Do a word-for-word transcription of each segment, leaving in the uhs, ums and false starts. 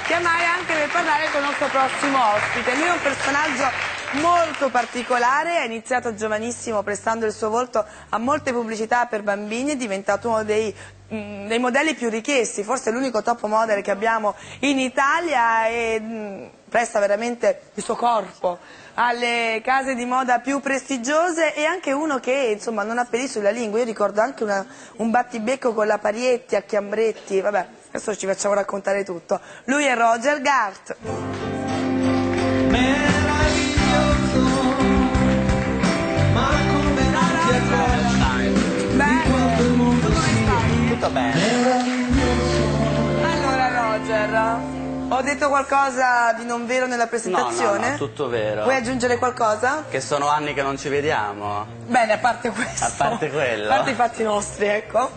chiamare anche per parlare con il nostro prossimo ospite. Lui è un personaggio molto particolare, ha iniziato giovanissimo prestando il suo volto a molte pubblicità per bambini, è diventato uno dei, mh, dei modelli più richiesti, forse l'unico top model che abbiamo in Italia, e mh, presta veramente il suo corpo alle case di moda più prestigiose, e anche uno che insomma non ha peli sulla lingua. Io ricordo anche una, un battibecco con la Parietti a Chiambretti, vabbè, adesso ci facciamo raccontare tutto. Lui è Roger Gart. Tutto bene. Allora Roger, ho detto qualcosa di non vero nella presentazione? No, no, no, tutto vero. Vuoi aggiungere qualcosa? Che sono anni che non ci vediamo. Bene, a parte questo. A parte quello. A parte i fatti nostri, ecco.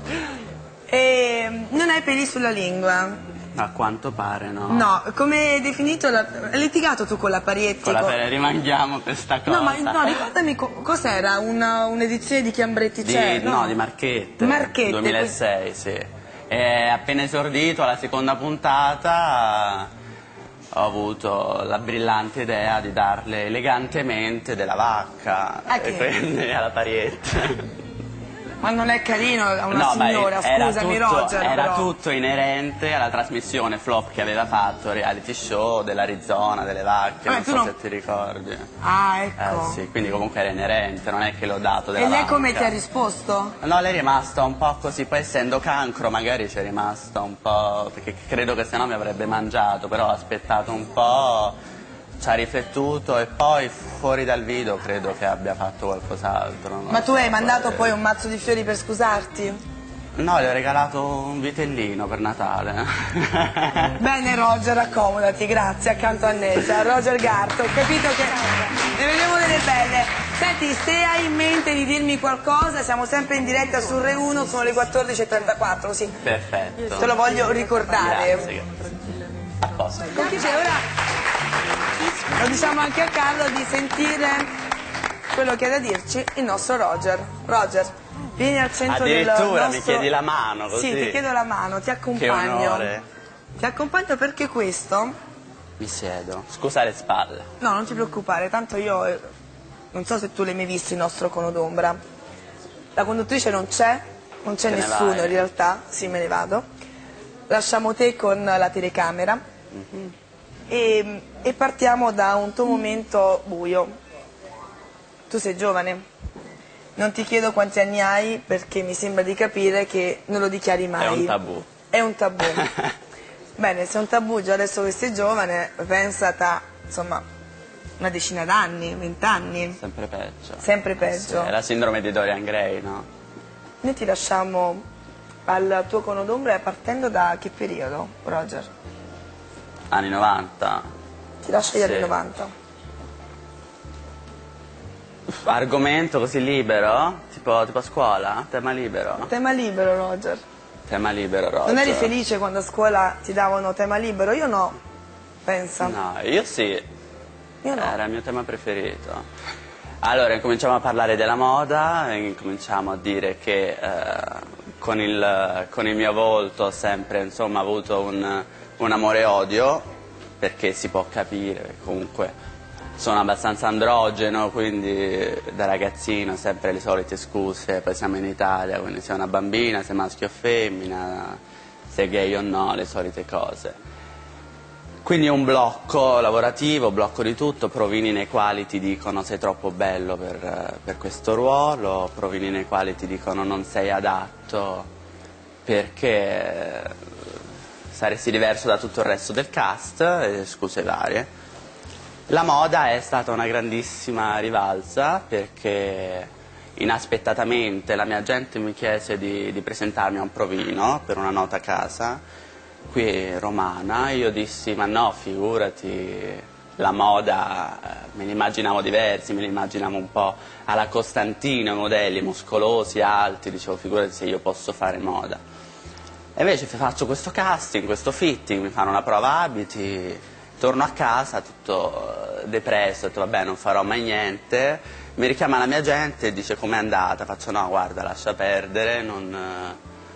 E non hai peli sulla lingua? A quanto pare, no. No, come hai definito, la... hai litigato tu con la Parietti? Con la Parietti, rimanghiamo per sta cosa. No, ma no, ricordami co cos'era, un'edizione di Chiambretti c'è? No? no, di Marchette. Marchette. duemilasei, sì. E appena esordito alla seconda puntata ho avuto la brillante idea di darle elegantemente della vacca. A e quindi alla Parietti. Ma non è carino a una no, signora, scusami tutto, Roger. Era però. tutto inerente alla trasmissione flop che aveva fatto, reality show dell'Arizona, delle vacche, Vabbè, non so non... se ti ricordi. Ah, ecco. Eh sì, quindi comunque era inerente, non è che l'ho dato della E lei vacca. come ti ha risposto? No, lei è rimasta un po' così, poi essendo cancro magari ci è rimasta un po', perché credo che sennò mi avrebbe mangiato, però ho aspettato un po', ci ha riflettuto e poi fuori dal video credo che abbia fatto qualcos'altro. Ma tu so, hai mandato poi... poi un mazzo di fiori per scusarti? No, le ho regalato un vitellino per Natale. Bene Roger, accomodati, grazie, accanto a Nessa. Roger Gart, ho capito che ne vedremo delle belle. Senti, se hai in mente di dirmi qualcosa, siamo sempre in diretta su Rai uno, sono le quattordici e trentaquattro, così. Perfetto. Te lo voglio ricordare. Grazie. A posto. Con piacere, ora lo diciamo anche a Carlo di sentire quello che ha da dirci il nostro Roger. Roger, vieni al centro del nostro... Addirittura mi chiedi la mano così? Sì, ti chiedo la mano, ti accompagno. Che onore. Ti accompagno perché questo... Mi siedo. Scusa le spalle. No, non ti preoccupare, tanto io... eh, non so se tu l'hai mai visto il nostro cono d'ombra. La conduttrice non c'è, non c'è nessuno in realtà. Sì, me ne vado. Lasciamo te con la telecamera. Mm-hmm. E, e partiamo da un tuo momento buio. Tu sei giovane, non ti chiedo quanti anni hai perché mi sembra di capire che non lo dichiari mai. È un tabù. È un tabù. Bene, se è un tabù già adesso che sei giovane, pensata, insomma, una decina d'anni, vent'anni. Sempre peggio. Sempre peggio. Sì, è la sindrome di Dorian Gray, no? Noi ti lasciamo al tuo cono d'ombra partendo da che periodo, Roger? Anni novanta. Ti lascio agli sì. anni novanta. Argomento così libero? Tipo, tipo a scuola? Tema libero? Tema libero, Roger. Tema libero, Roger. Non eri felice quando a scuola ti davano tema libero? Io no, pensa. No, io sì. Io no. Era il mio tema preferito. Allora, incominciamo a parlare della moda, incominciamo a dire che eh, con, il, con il mio volto ho sempre, insomma, avuto un... un amore e odio, perché si può capire, perché comunque sono abbastanza androgeno, quindi da ragazzino sempre le solite scuse, poi siamo in Italia, quindi sei una bambina, sei maschio o femmina, sei gay o no, le solite cose. Quindi è un blocco lavorativo, blocco di tutto, provini nei quali ti dicono sei troppo bello per, per questo ruolo, provini nei quali ti dicono non sei adatto perché... saresti diverso da tutto il resto del cast, e scuse varie. La moda è stata una grandissima rivalsa perché inaspettatamente la mia agente mi chiese di, di presentarmi a un provino per una nota casa qui romana. Io dissi ma no, figurati, la moda me ne immaginavo diversi, me ne immaginavo un po' alla Costantino, modelli muscolosi, alti, dicevo figurati se io posso fare moda. E invece faccio questo casting, questo fitting, mi fanno una prova abiti, torno a casa tutto depresso, ho detto vabbè non farò mai niente, mi richiama la mia agente e dice com'è andata, faccio no guarda lascia perdere, non,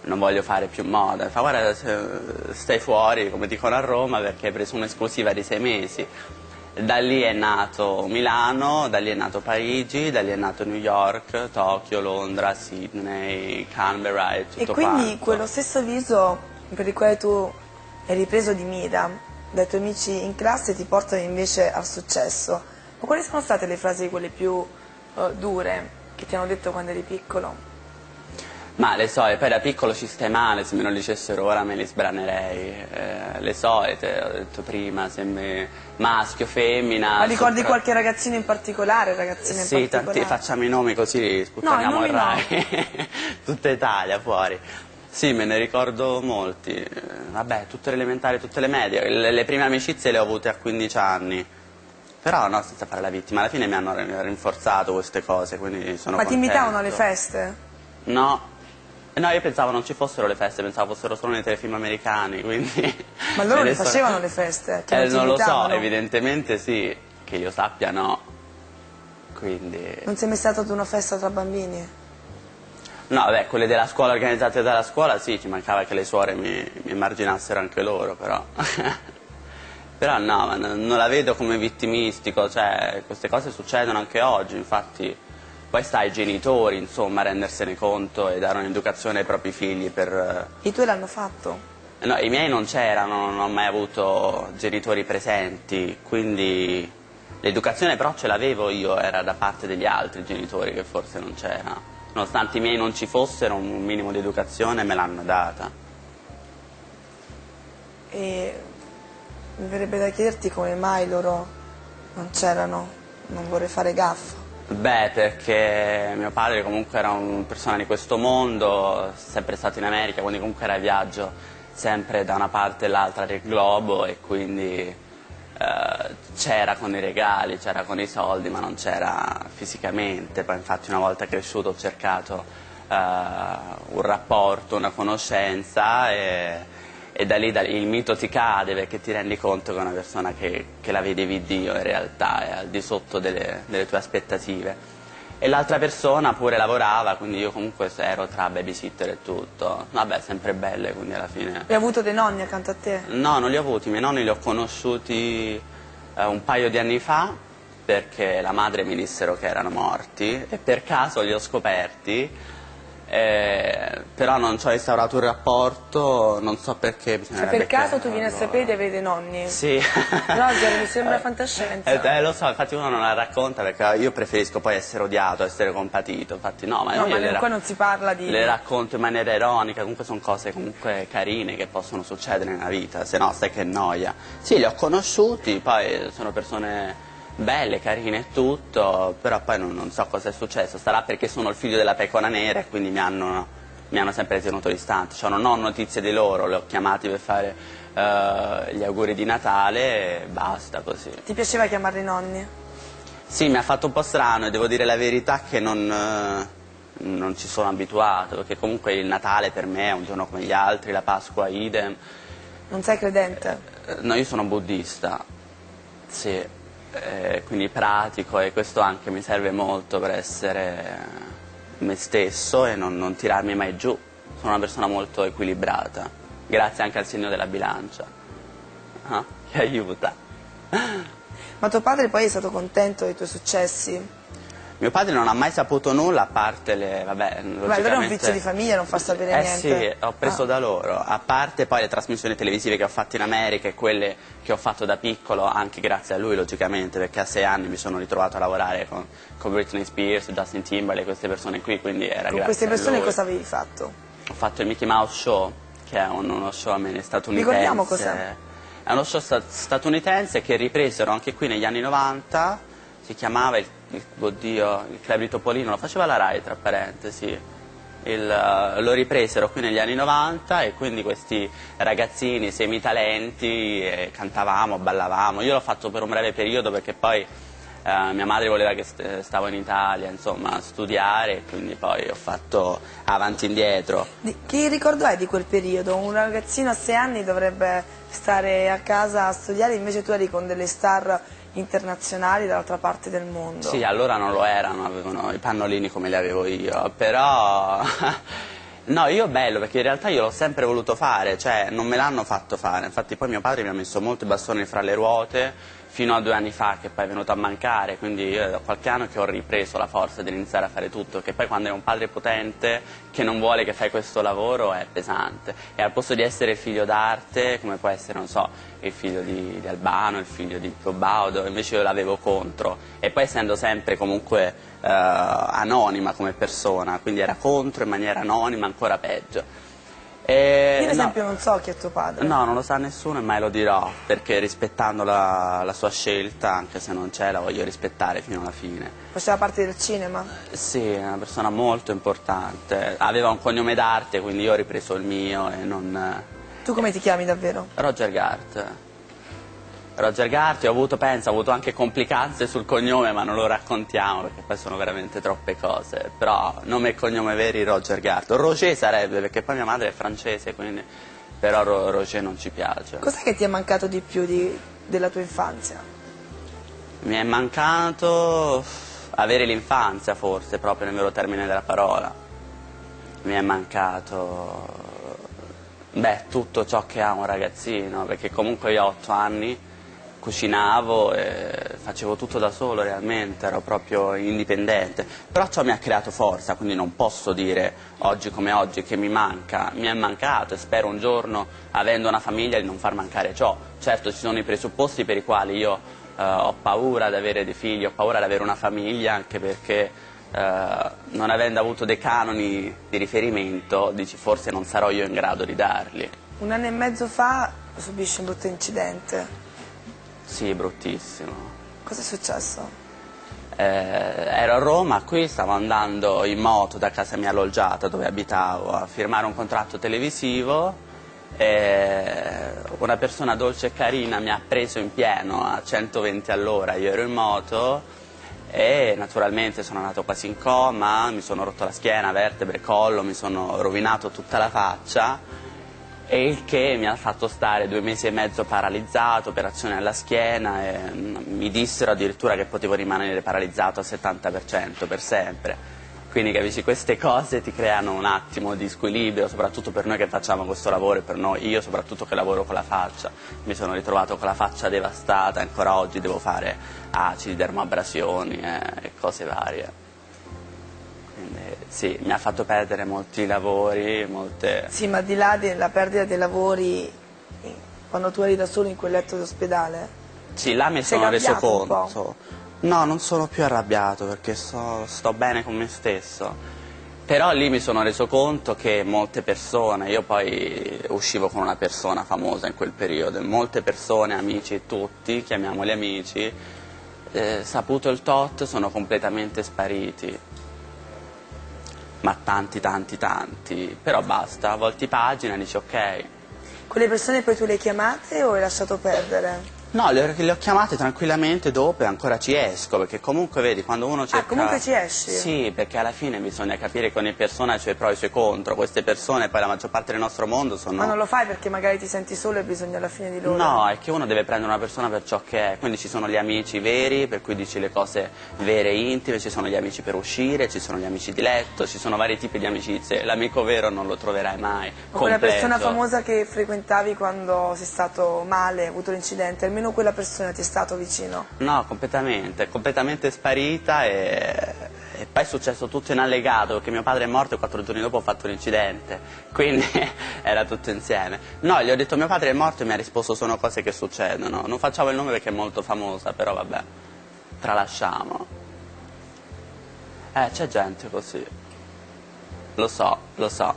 non voglio fare più moda. Mi fa, guarda, stai fuori, come dicono a Roma, perché hai preso un'esclusiva di sei mesi. Da lì è nato Milano, da lì è nato Parigi, da lì è nato New York, Tokyo, Londra, Sydney, Canberra e tutto E quindi quanto. quello stesso viso per il quale tu hai ripreso di mira dai tuoi amici in classe ti portano invece al successo. Ma quali sono state le frasi quelle più uh, dure che ti hanno detto quando eri piccolo? Ma le so, e poi da piccolo ci stai male, se me lo dicessero ora me li sbranerei, eh, le solite, ho detto prima, sembri maschio, femmina. Ma ricordi sopra... qualche ragazzino in particolare, ragazzina in sì, particolare? tanti, facciamo i nomi così sputtaniamo no, il Rai, no. Tutta Italia fuori. Sì, me ne ricordo molti, eh, vabbè, tutte le elementari, tutte le medie, le, le prime amicizie le ho avute a quindici anni. Però no, senza fare la vittima, alla fine mi hanno rinforzato queste cose, quindi sono Ma contento. ti invitavano alle feste? No. No, io pensavo non ci fossero le feste, pensavo fossero solo nei telefilm americani, quindi... Ma loro le facevano le feste? Che Eh, non non lo so, invitavano? evidentemente sì, che io sappia no, quindi... Non sei mai stato ad una festa tra bambini? No, beh, quelle della scuola organizzate dalla scuola sì, ci mancava che le suore mi, mi emarginassero anche loro, però... Però no, ma non la vedo come vittimistico, cioè queste cose succedono anche oggi, infatti... Poi sta ai genitori, insomma, a rendersene conto e dare un'educazione ai propri figli per... I tuoi l'hanno fatto? No, i miei non c'erano, non ho mai avuto genitori presenti, quindi l'educazione però ce l'avevo io, era da parte degli altri genitori che forse non c'era. Nonostante i miei non ci fossero, un minimo di educazione me l'hanno data. E mi verrebbe da chiederti come mai loro non c'erano, non vorrei fare gaffa. Beh, perché mio padre comunque era una persona di questo mondo, sempre stato in America, quindi comunque era a viaggio sempre da una parte e l'altra del globo e quindi eh, c'era con i regali, c'era con i soldi, ma non c'era fisicamente. Poi infatti una volta cresciuto ho cercato eh, un rapporto, una conoscenza e... E da lì da, il mito ti cade perché ti rendi conto che è una persona che, che la vedevi Dio in realtà, è al di sotto delle, delle tue aspettative. E l'altra persona pure lavorava, quindi io comunque ero tra babysitter e tutto. Vabbè, sempre belle, quindi alla fine... Hai avuto dei nonni accanto a te? No, non li ho avuti, i miei nonni li ho conosciuti eh, un paio di anni fa perché la madre mi dissero che erano morti e per caso li ho scoperti. Eh, però non ci ho instaurato un rapporto, non so perché. Cioè per caso tu vieni a sapere di avere dei nonni? Sì. Roger, mi sembra fantascienza. Eh, eh, lo so, infatti uno non la racconta perché io preferisco poi essere odiato, essere compatito, infatti no, ma, no, io ma le qua non si parla di... le racconto in maniera ironica, comunque sono cose comunque carine che possono succedere nella vita, se no sai che noia. Sì, li ho conosciuti, poi sono persone... belle, carine e tutto, però poi non, non so cosa è successo, sarà perché sono il figlio della pecora nera e quindi mi hanno, mi hanno sempre tenuto distante, cioè non ho notizie di loro, li ho chiamati per fare uh, gli auguri di Natale e basta così. Ti piaceva chiamarli nonni? Sì, mi ha fatto un po' strano e devo dire la verità che non, uh, non ci sono abituato, perché comunque il Natale per me è un giorno come gli altri, la Pasqua idem. Non sei credente? Uh, no, io sono buddista, sì. Eh, quindi pratico e questo anche mi serve molto per essere me stesso e non, non tirarmi mai giù. Sono una persona molto equilibrata, grazie anche al segno della bilancia, ah, che aiuta. Ma tuo padre poi è stato contento dei tuoi successi? Mio padre non ha mai saputo nulla a parte le... vabbè, logicamente... Ma allora è un vizio di famiglia, non fa sapere eh niente. Eh sì, ho preso ah. da loro, a parte poi le trasmissioni televisive che ho fatto in America e quelle che ho fatto da piccolo, anche grazie a lui logicamente, perché a sei anni mi sono ritrovato a lavorare con, con Britney Spears, Justin Timberlake, queste persone qui, quindi era con grazie queste persone a lui. Cosa avevi fatto? Ho fatto il Mickey Mouse Show, che è un, uno show statunitense. Ricordiamo cos'è? È uno show statunitense che ripresero anche qui negli anni novanta, si chiamava il, il, oddio, il Club di Topolino, lo faceva la Rai tra parentesi, il, lo ripresero qui negli anni novanta e quindi questi ragazzini semitalenti eh, cantavamo, ballavamo, io l'ho fatto per un breve periodo perché poi eh, mia madre voleva che st stavo in Italia insomma a studiare, quindi poi ho fatto avanti e indietro. Di, che ricordo hai di quel periodo? Un ragazzino a sei anni dovrebbe stare a casa a studiare, invece tu eri con delle star internazionali dall'altra parte del mondo. Sì, allora non lo erano, avevano i pannolini come li avevo io, però No, io bello, perché in realtà io l'ho sempre voluto fare, cioè non me l'hanno fatto fare, infatti poi mio padre mi ha messo molti bastoni fra le ruote, fino a due anni fa che poi è venuto a mancare, quindi io è da qualche anno che ho ripreso la forza di iniziare a fare tutto, che poi quando hai un padre potente che non vuole che fai questo lavoro è pesante, e al posto di essere figlio d'arte, come può essere, non so, il figlio di, di Albano, il figlio di Pio Baudo, invece io l'avevo contro, e poi essendo sempre comunque eh, anonima come persona, quindi era contro in maniera anonima, ancora peggio. E, Io ad esempio no, non so chi è tuo padre. No, non lo sa nessuno e mai lo dirò, perché rispettando la, la sua scelta, anche se non c'è, la voglio rispettare fino alla fine. Faceva parte del cinema? Sì, è una persona molto importante, aveva un cognome d'arte, quindi io ho ripreso il mio e non... Tu come ti chiami davvero? Roger Gart. Roger Gart, ho avuto, penso, ho avuto anche complicanze sul cognome, ma non lo raccontiamo perché poi sono veramente troppe cose, però nome e cognome veri Roger Gart. Roger sarebbe, perché poi mia madre è francese, quindi però Ro Roger non ci piace. Cos'è che ti è mancato di più di, della tua infanzia? Mi è mancato avere l'infanzia, forse, proprio nel vero termine della parola. Mi è mancato, beh, tutto ciò che ha un ragazzino, perché comunque io ho otto anni, cucinavo e facevo tutto da solo realmente, ero proprio indipendente, però ciò mi ha creato forza, quindi non posso dire oggi come oggi che mi manca, mi è mancato e spero un giorno, avendo una famiglia, di non far mancare ciò. Certo ci sono i presupposti per i quali io eh, ho paura di avere dei figli, ho paura di avere una famiglia, anche perché eh, non avendo avuto dei canoni di riferimento, dici forse non sarò io in grado di darli. Un anno e mezzo fa subisci un brutto incidente. Sì, bruttissimo. Cosa è successo? Eh, ero a Roma, qui stavo andando in moto da casa mia alloggiata dove abitavo a firmare un contratto televisivo e una persona dolce e carina mi ha preso in pieno a centoventi all'ora, io ero in moto e naturalmente sono andato quasi in coma, mi sono rotto la schiena, vertebre, collo, mi sono rovinato tutta la faccia, e il che mi ha fatto stare due mesi e mezzo paralizzato, operazione alla schiena, e mi dissero addirittura che potevo rimanere paralizzato al settanta per cento per sempre. Quindi capisci, queste cose ti creano un attimo di squilibrio, soprattutto per noi che facciamo questo lavoro e per noi, io soprattutto che lavoro con la faccia. Mi sono ritrovato con la faccia devastata, ancora oggi devo fare acidi, dermoabrasioni e, e cose varie. Quindi, sì, mi ha fatto perdere molti lavori, molte... Sì, ma al di là della perdita dei lavori, quando tu eri da solo in quel letto d'ospedale? Sì, là mi sono reso conto. No, non sono più arrabbiato perché so, sto bene con me stesso. Però lì mi sono reso conto che molte persone, io poi uscivo con una persona famosa in quel periodo, molte persone, amici, tutti, chiamiamoli amici, eh, saputo il tot, sono completamente spariti. Ma tanti, tanti, tanti, però basta, volti pagina e dici ok. Quelle persone poi tu le hai chiamate o hai lasciato perdere? No, le, le ho chiamate tranquillamente dopo e ancora ci esco, perché comunque vedi, quando uno cerca... Ah, comunque ci esci? Sì, perché alla fine bisogna capire che ogni persona ha i suoi pro e i suoi contro, queste persone, poi la maggior parte del nostro mondo sono... Ma non lo fai perché magari ti senti solo e bisogna alla fine di loro? No, è che uno deve prendere una persona per ciò che è, quindi ci sono gli amici veri, per cui dici le cose vere e intime, ci sono gli amici per uscire, ci sono gli amici di letto, ci sono vari tipi di amicizie, l'amico vero non lo troverai mai, o quella persona famosa che frequentavi quando sei stato male, hai avuto l'incidente, almeno quella persona ti è stato vicino? No, completamente, completamente sparita e, e poi è successo tutto in allegato perché mio padre è morto e quattro giorni dopo ho fatto un incidente, quindi era tutto insieme. No, gli ho detto mio padre è morto e mi ha risposto sono cose che succedono, non facciamo il nome perché è molto famosa, però vabbè, tralasciamo. Eh, c'è gente così, lo so, lo so,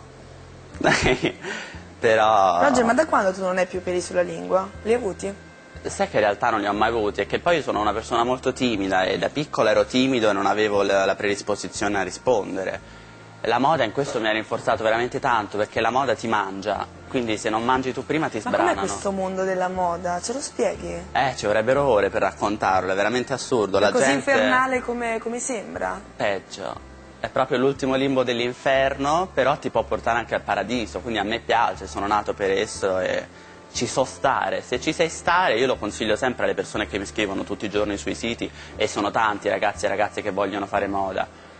però... Roger, ma da quando tu non hai più peli sulla lingua? Li hai avuti? Sai che in realtà non li ho mai avuti, e che poi io sono una persona molto timida e da piccolo ero timido e non avevo la, la predisposizione a rispondere. La moda in questo mi ha rinforzato veramente tanto perché la moda ti mangia, quindi se non mangi tu prima ti sbranano. Ma com'è questo mondo della moda? Ce lo spieghi? Eh, ci vorrebbero ore per raccontarlo, è veramente assurdo. È la così gente... infernale come, come sembra? Peggio. È proprio l'ultimo limbo dell'inferno, però ti può portare anche al paradiso, quindi a me piace, sono nato per esso e... ci so stare, se ci sai stare io lo consiglio sempre alle persone che mi scrivono tutti i giorni sui siti e sono tanti ragazzi e ragazze che vogliono fare moda.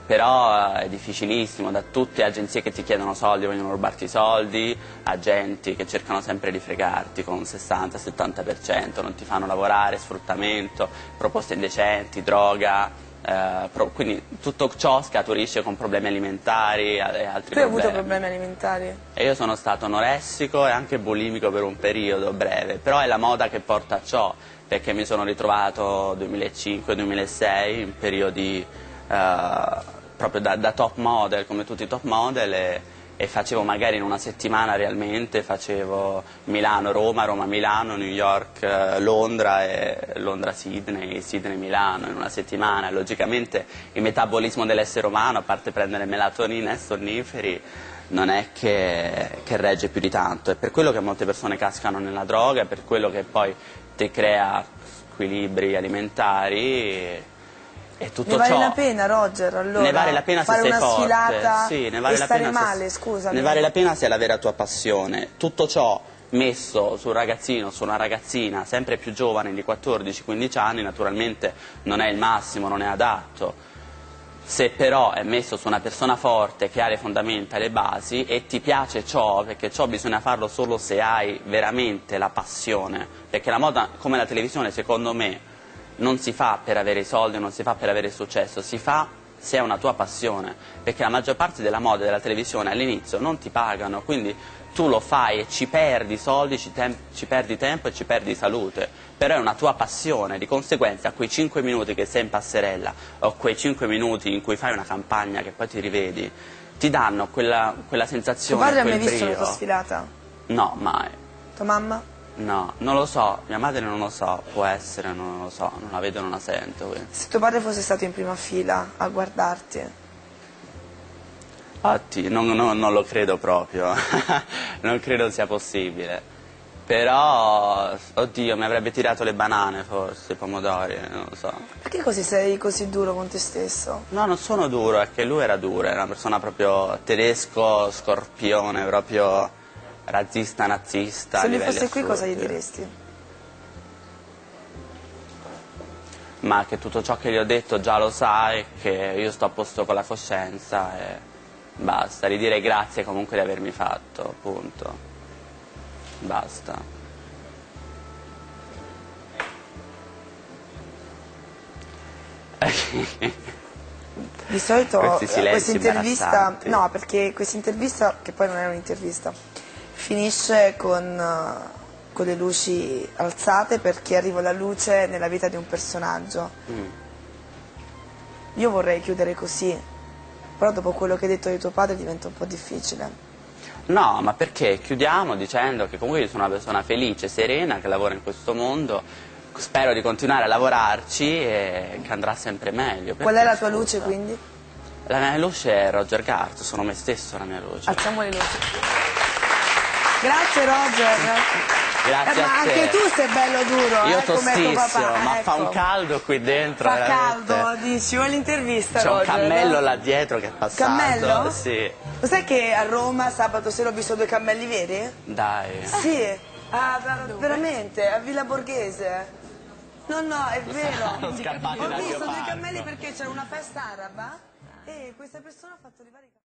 però è difficilissimo, da tutte le agenzie che ti chiedono soldi, vogliono rubarti i soldi, agenti che cercano sempre di fregarti con un sessanta settanta per cento, non ti fanno lavorare, sfruttamento, proposte indecenti, droga. Eh, pro, quindi tutto ciò scaturisce con problemi alimentari e altri tu hai problemi. avuto problemi alimentari? E io sono stato anoressico e anche bulimico per un periodo breve, però è la moda che porta a ciò, perché mi sono ritrovato duemilacinque duemilasei in periodi eh, proprio da, da top model, come tutti i top model, e, e facevo magari in una settimana realmente, facevo Milano-Roma, Roma-Milano, New York-Londra e Londra-Sydney, Sydney-Milano in una settimana. Logicamente il metabolismo dell'essere umano, a parte prendere melatonina e sonniferi, non è che, che regge più di tanto. È per quello che molte persone cascano nella droga, è per quello che poi ti crea squilibri alimentari. E tutto ne vale ciò, la pena, Roger, allora? Ne vale la pena se fare sei una forte. sfilata Sì, ne vale e la stare pena male, se, scusami. Ne vale la pena se è la vera tua passione. Tutto ciò messo su un ragazzino, su una ragazzina sempre più giovane di quattordici quindici anni, naturalmente non è il massimo, non è adatto. Se però è messo su una persona forte che ha le fondamenta, le basi, e ti piace ciò, perché ciò bisogna farlo solo se hai veramente la passione, perché la moda, come la televisione, secondo me non si fa per avere i soldi, non si fa per avere il successo, si fa se è una tua passione, perché la maggior parte della moda e della televisione all'inizio non ti pagano, quindi tu lo fai e ci perdi soldi, ci, ci perdi tempo e ci perdi salute, però è una tua passione, di conseguenza quei cinque minuti che sei in passerella o quei cinque minuti in cui fai una campagna che poi ti rivedi, ti danno quella, quella sensazione, tuo padre quel ha mai visto brio. la tua sfilata? No, mai. Tua mamma? No, non lo so, mia madre non lo so, può essere, non lo so, non la vedo, non la sento. Quindi. Se tuo padre fosse stato in prima fila a guardarti? Infatti, non, non, non lo credo proprio, non credo sia possibile. Però, oddio, mi avrebbe tirato le banane forse, i pomodori, non lo so. Perché così sei così duro con te stesso? No, non sono duro, è che lui era duro, era una persona proprio tedesco, scorpione, proprio razzista, nazista. Se lui fosse qui cosa gli diresti? Ma che tutto ciò che gli ho detto già lo sai, che io sto a posto con la coscienza e basta, ridire grazie comunque di avermi fatto, punto. Basta. Di solito questa intervista, no, perché questa intervista, che poi non è un'intervista, finisce con, uh, con le luci alzate perché arriva la luce nella vita di un personaggio. Mm. Io vorrei chiudere così, però dopo quello che hai detto di tuo padre diventa un po' difficile. No, ma perché? Chiudiamo dicendo che comunque io sono una persona felice, serena, che lavora in questo mondo, spero di continuare a lavorarci e che andrà sempre meglio. Qual è la tua luce quindi? La mia luce è Roger Garth, sono me stesso la mia luce. Alziamo le luci. Grazie Roger. Grazie eh, ma a te. Anche tu sei bello duro, io eh, come tuo papà. ma ecco. Fa un caldo qui dentro. Fa veramente. caldo, dici, vuoi l'intervista C'è un Roger? cammello là dietro che è passato. Cammello? Sì. Lo sai che a Roma sabato sera ho visto due cammelli veri? Dai. Sì, ah, veramente, a Villa Borghese. No, no, è vero. Sono scappati Ho dal visto mio due parco. cammelli perché c'era una festa araba e questa persona ha fatto arrivare i cammelli.